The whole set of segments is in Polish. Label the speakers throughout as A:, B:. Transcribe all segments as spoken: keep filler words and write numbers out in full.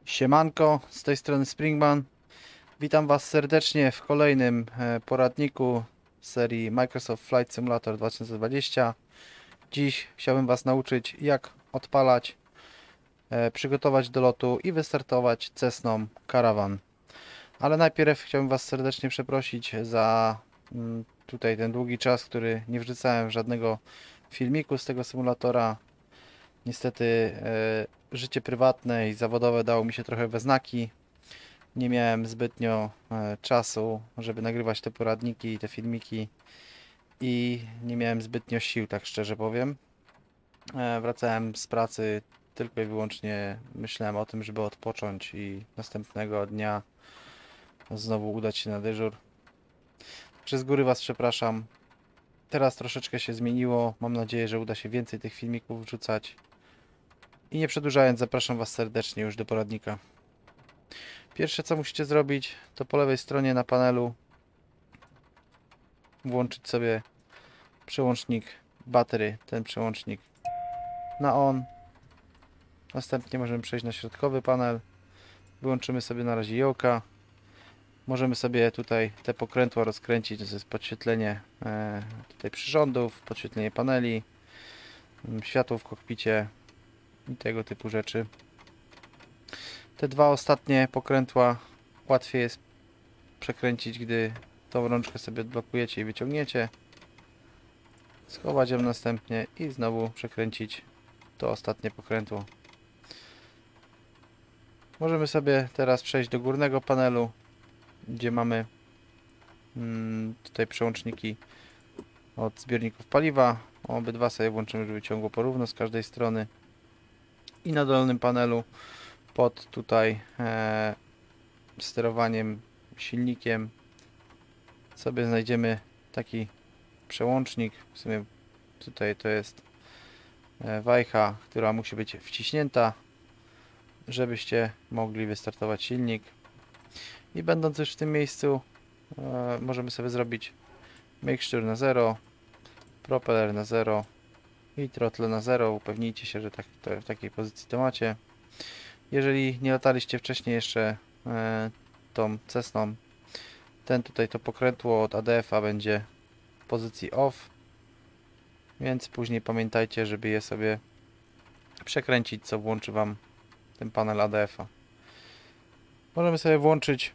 A: Siemanko, z tej strony Springman. Witam Was serdecznie w kolejnym e, poradniku serii Microsoft Flight Simulator dwa tysiące dwadzieścia. Dziś chciałbym Was nauczyć, jak odpalać, e, przygotować do lotu i wystartować Cessną Caravan. Ale najpierw chciałbym Was serdecznie przeprosić za mm, tutaj ten długi czas, który nie wrzucałem żadnego filmiku z tego symulatora. Niestety e, życie prywatne i zawodowe dało mi się trochę we znaki. Nie miałem zbytnio e, czasu, żeby nagrywać te poradniki i te filmiki. I nie miałem zbytnio sił, tak szczerze powiem. E, wracałem z pracy tylko i wyłącznie myślałem o tym, żeby odpocząć i następnego dnia znowu udać się na dyżur. Także z góry Was przepraszam. Teraz troszeczkę się zmieniło. Mam nadzieję, że uda się więcej tych filmików wrzucać. I nie przedłużając, zapraszam Was serdecznie już do poradnika. Pierwsze co musicie zrobić, to po lewej stronie na panelu włączyć sobie przełącznik batery, ten przełącznik na on. Następnie możemy przejść na środkowy panel. Wyłączymy sobie na razie yoka. Możemy sobie tutaj te pokrętła rozkręcić, to jest podświetlenie e, tutaj przyrządów, podświetlenie paneli, światło w kokpicie i tego typu rzeczy. Te dwa ostatnie pokrętła łatwiej jest przekręcić, gdy tą rączkę sobie odblokujecie i wyciągniecie. Schować ją następnie i znowu przekręcić to ostatnie pokrętło. Możemy sobie teraz przejść do górnego panelu, gdzie mamy mm, tutaj przełączniki od zbiorników paliwa. Obydwa sobie włączymy, żeby ciągło porówno z każdej strony. I na dolnym panelu pod tutaj e, sterowaniem silnikiem sobie znajdziemy taki przełącznik. W sumie tutaj to jest e, wajcha, która musi być wciśnięta, żebyście mogli wystartować silnik. I będąc już w tym miejscu e, możemy sobie zrobić mixture na zero, propeller na zero i throttle na zero. Upewnijcie się, że tak, to w takiej pozycji to macie. Jeżeli nie lataliście wcześniej jeszcze e, tą Cessną, ten tutaj to pokrętło od A D F a będzie w pozycji off, więc później pamiętajcie, żeby je sobie przekręcić, co włączy Wam ten panel A D F a. Możemy sobie włączyć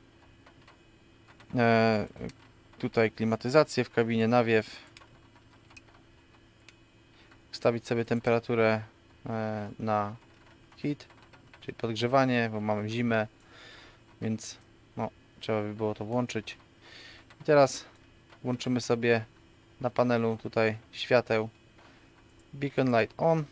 A: e, tutaj klimatyzację w kabinie, nawiew, ustawić sobie temperaturę e, na heat, czyli podgrzewanie, bo mamy zimę, więc no, trzeba by było to włączyć. I teraz włączymy sobie na panelu tutaj świateł beacon light on,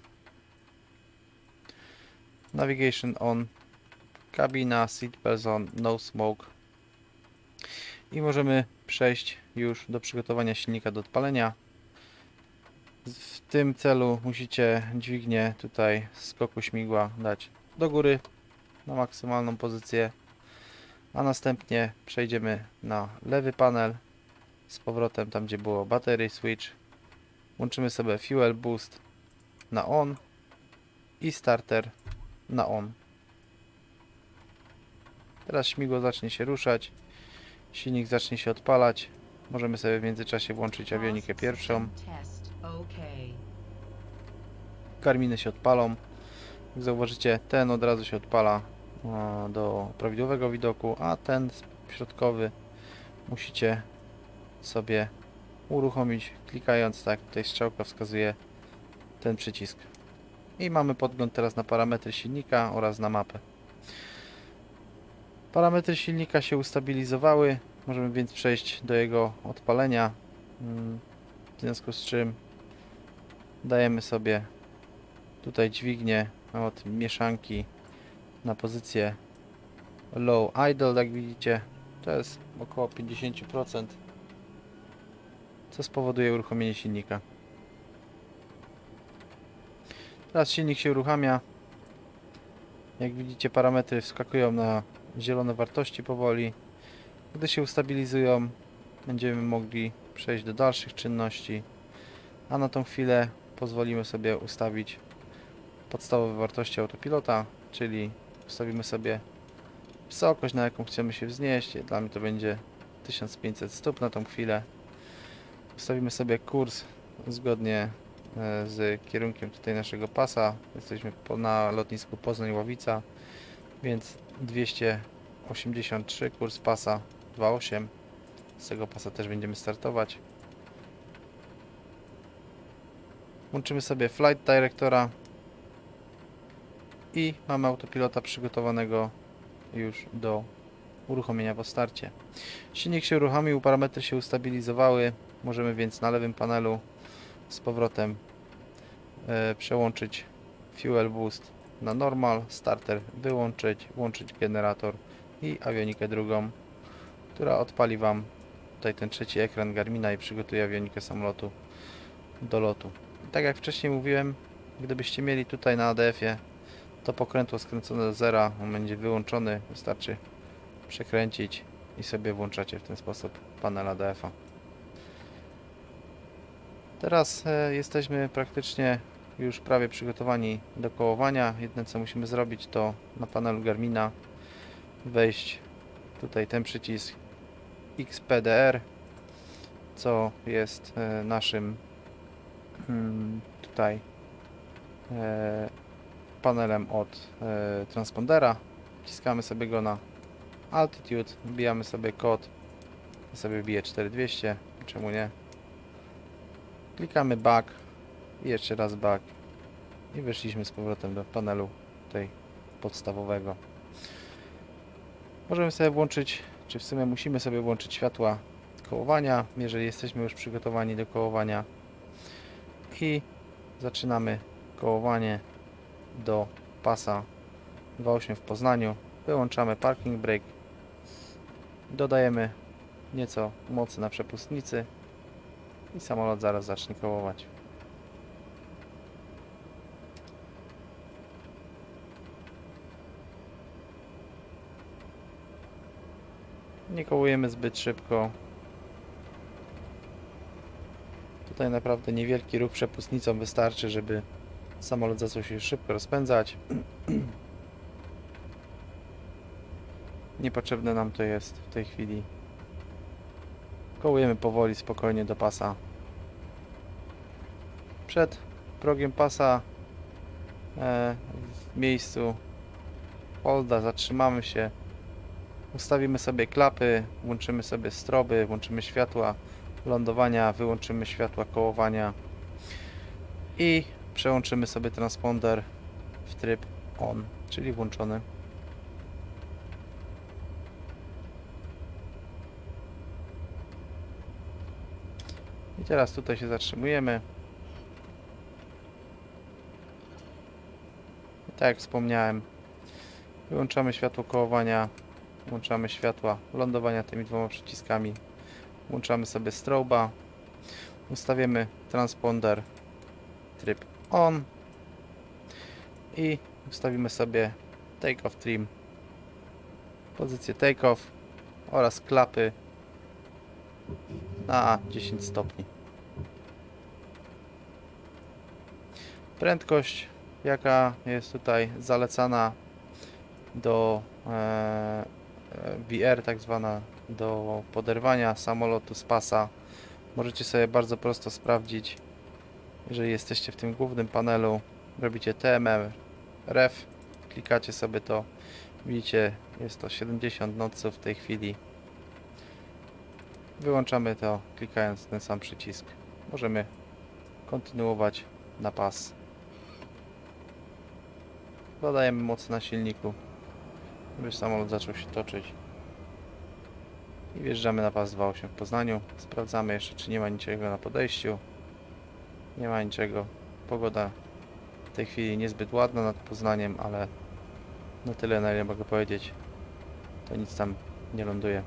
A: navigation on, kabina, seat belts on, no smoke. I możemy przejść już do przygotowania silnika do odpalenia. W tym celu musicie dźwignię tutaj skoku śmigła dać do góry na maksymalną pozycję, a następnie przejdziemy na lewy panel z powrotem tam, gdzie było battery switch. Łączymy sobie fuel boost na on i starter na on. Teraz śmigło zacznie się ruszać, silnik zacznie się odpalać. Możemy sobie w międzyczasie włączyć awionikę pierwszą. Karminy się odpalą. Jak zauważycie, ten od razu się odpala do prawidłowego widoku, a ten środkowy musicie sobie uruchomić, klikając, tak tutaj strzałka wskazuje ten przycisk. I mamy podgląd teraz na parametry silnika oraz na mapę. Parametry silnika się ustabilizowały, możemy więc przejść do jego odpalenia, w związku z czym dajemy sobie tutaj dźwignię od mieszanki na pozycję low idle, jak widzicie to jest około pięćdziesiąt procent, co spowoduje uruchomienie silnika. Teraz silnik się uruchamia. Jak widzicie, parametry wskakują na zielone wartości powoli. Gdy się ustabilizują, będziemy mogli przejść do dalszych czynności, a na tą chwilę pozwolimy sobie ustawić podstawowe wartości autopilota, czyli ustawimy sobie wysokość, na jaką chcemy się wznieść. Dla mnie to będzie tysiąc pięćset stóp na tą chwilę. Ustawimy sobie kurs zgodnie z kierunkiem tutaj naszego pasa. Jesteśmy na lotnisku Poznań-Ławica, więc dwieście osiemdziesiąt trzy, kurs pasa dwa osiem. Z tego pasa też będziemy startować. Łączymy sobie Flight Directora i mamy autopilota przygotowanego już do uruchomienia po starcie. Silnik się uruchomił, parametry się ustabilizowały. Możemy więc na lewym panelu z powrotem e, przełączyć Fuel Boost na Normal, starter wyłączyć, włączyć generator i awionikę drugą, która odpali Wam tutaj ten trzeci ekran Garmina i przygotuje awionikę samolotu do lotu. Tak jak wcześniej mówiłem, gdybyście mieli tutaj na A D F-ie to pokrętło skręcone do zera, on będzie wyłączony, wystarczy przekręcić i sobie włączacie w ten sposób panel A D F-a. Teraz e, jesteśmy praktycznie już prawie przygotowani do kołowania. Jedyne co musimy zrobić, to na panelu Garmina wejść tutaj ten przycisk X P D R, co jest e, naszym hmm, tutaj e, panelem od e, transpondera. Wciskamy sobie go na Altitude, wbijamy sobie kod, ja sobie wbiję cztery tysiące dwieście, czemu nie? Klikamy back i jeszcze raz back i wyszliśmy z powrotem do panelu tutaj podstawowego. Możemy sobie włączyć, czy w sumie musimy sobie włączyć światła kołowania, jeżeli jesteśmy już przygotowani do kołowania, i zaczynamy kołowanie do pasa dwa osiem w Poznaniu. Wyłączamy parking brake, dodajemy nieco mocy na przepustnicy i samolot zaraz zacznie kołować. Nie kołujemy zbyt szybko. Tutaj naprawdę niewielki ruch przepustnicą wystarczy, żeby samolot zaczął się szybko rozpędzać. Niepotrzebne nam to jest w tej chwili. Kołujemy powoli, spokojnie do pasa. Przed progiem pasa e, w miejscu holda zatrzymamy się. Ustawimy sobie klapy, włączymy sobie stroby, włączymy światła lądowania, wyłączymy światła kołowania i przełączymy sobie transponder w tryb on, czyli włączony. I teraz tutaj się zatrzymujemy. I tak jak wspomniałem, wyłączamy światło kołowania, włączamy światła lądowania tymi dwoma przyciskami, włączamy sobie stroba, ustawimy transponder tryb on i ustawimy sobie take off trim, pozycję take off oraz klapy na dziesięć stopni. Prędkość, jaka jest tutaj zalecana do e, V R, tak zwana, do poderwania samolotu z pasa, możecie sobie bardzo prosto sprawdzić. Jeżeli jesteście w tym głównym panelu, robicie T M R ref, klikacie sobie to, widzicie, jest to siedemdziesiąt knotsów w tej chwili. Wyłączamy to, klikając ten sam przycisk. Możemy kontynuować na pas. Dodajemy mocy na silniku, żeby samolot zaczął się toczyć. I wjeżdżamy na pas dwa osiem w Poznaniu. Sprawdzamy jeszcze, czy nie ma niczego na podejściu. Nie ma niczego. Pogoda w tej chwili niezbyt ładna nad Poznaniem, ale na tyle, na ile mogę powiedzieć, to nic tam nie ląduje.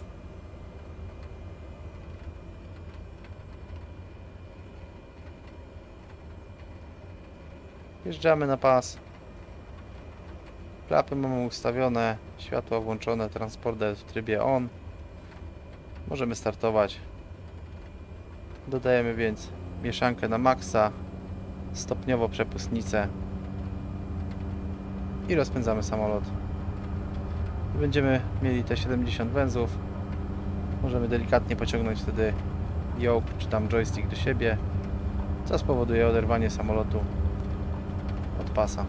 A: Wjeżdżamy na pas. Klapy mamy ustawione, światła włączone, transponder w trybie on. Możemy startować. Dodajemy więc mieszankę na maksa, stopniowo przepustnicę i rozpędzamy samolot. Będziemy mieli te siedemdziesiąt węzłów. Możemy delikatnie pociągnąć wtedy yoke czy tam joystick do siebie, co spowoduje oderwanie samolotu od pasa.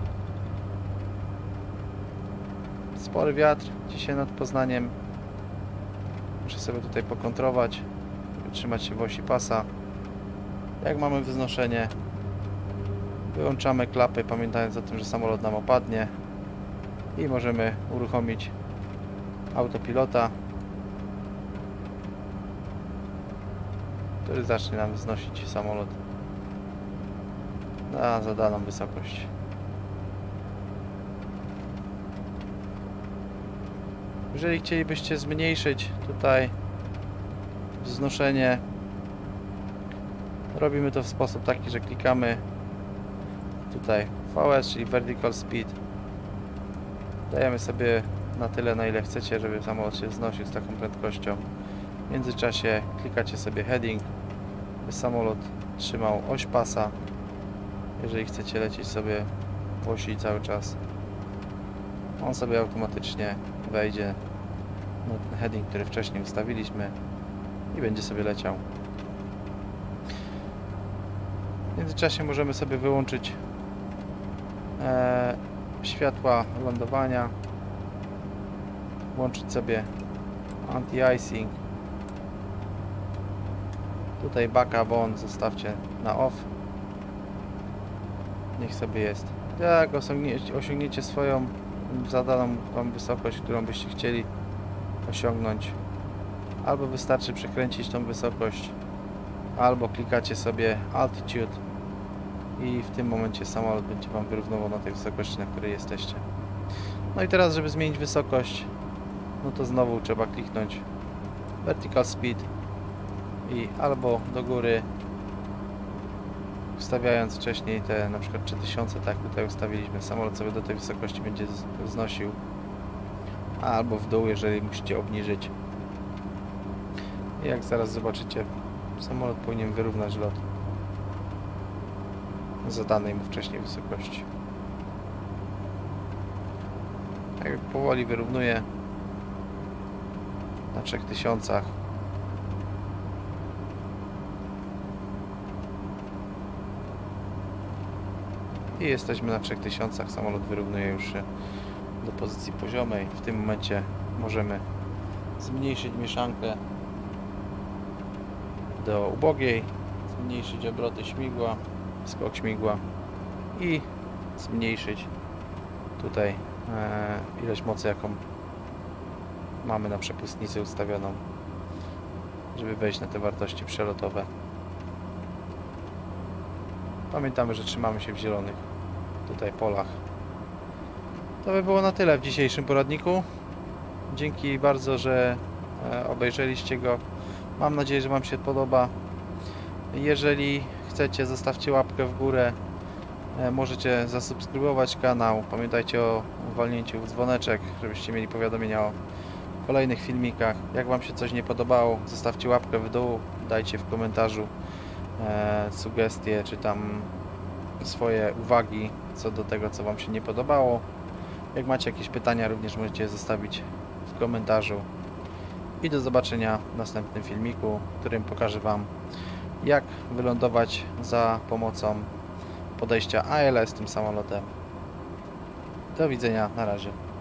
A: Spory wiatr dzisiaj nad Poznaniem. Muszę sobie tutaj pokontrować, żeby trzymać się w osi pasa. Jak mamy wznoszenie, wyłączamy klapy, pamiętając o tym, że samolot nam opadnie, i możemy uruchomić autopilota, który zacznie nam wznosić samolot na zadaną wysokość. Jeżeli chcielibyście zmniejszyć tutaj wznoszenie, robimy to w sposób taki, że klikamy tutaj V S, czyli Vertical Speed. Dajemy sobie na tyle, na ile chcecie, żeby samolot się wznosił z taką prędkością. W międzyczasie klikacie sobie Heading, by samolot trzymał oś pasa. Jeżeli chcecie lecieć sobie w osi cały czas, on sobie automatycznie wejdzie na ten heading, który wcześniej ustawiliśmy, i będzie sobie leciał. W międzyczasie możemy sobie wyłączyć e, światła lądowania, włączyć sobie anti-icing. Tutaj backup on zostawcie na off. Niech sobie jest. Jak osiągniecie, osiągniecie swoją zadaną wam wysokość, którą byście chcieli osiągnąć, albo wystarczy przekręcić tą wysokość, albo klikacie sobie Altitude i w tym momencie samolot będzie wam wyrównował na tej wysokości, na której jesteście. No i teraz, żeby zmienić wysokość, no to znowu trzeba kliknąć Vertical Speed i albo do góry, ustawiając wcześniej te na przykład trzy tysiące, tak tutaj ustawiliśmy, samolot sobie do tej wysokości będzie wznosił, albo w dół, jeżeli musicie obniżyć. I jak zaraz zobaczycie, samolot powinien wyrównać lot zadanej mu wcześniej wysokości. Tak powoli wyrównuje na trzech tysiącach. I jesteśmy na trzech tysiącach, samolot wyrównuje już się do pozycji poziomej. W tym momencie możemy zmniejszyć mieszankę do ubogiej, zmniejszyć obroty śmigła, skok śmigła i zmniejszyć tutaj e, ilość mocy, jaką mamy na przepustnicy ustawioną, żeby wejść na te wartości przelotowe. Pamiętamy, że trzymamy się w zielonych tutaj polach. To by było na tyle w dzisiejszym poradniku. Dzięki bardzo, że obejrzeliście go. Mam nadzieję, że wam się podoba. Jeżeli chcecie, zostawcie łapkę w górę. Możecie zasubskrybować kanał. Pamiętajcie o walnięciu w dzwoneczek, żebyście mieli powiadomienia o kolejnych filmikach. Jak wam się coś nie podobało, zostawcie łapkę w dół. Dajcie w komentarzu e, sugestie, czy tam swoje uwagi co do tego, co wam się nie podobało. Jak macie jakieś pytania, również możecie je zostawić w komentarzu. I do zobaczenia w następnym filmiku, w którym pokażę wam, jak wylądować za pomocą podejścia A L S tym samolotem. Do widzenia, na razie.